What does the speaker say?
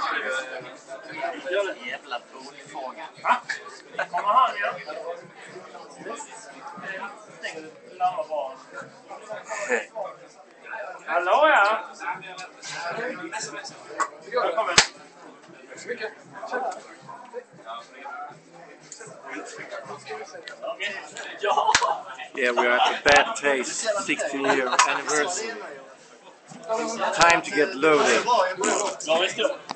Jävla bokfågel. Kommer han igen? Stänger du lamma bara. Hallå ja! Välkommen. Tack så mycket. Yeah, we are at the Bad Taste 16-year anniversary. Time to get loaded.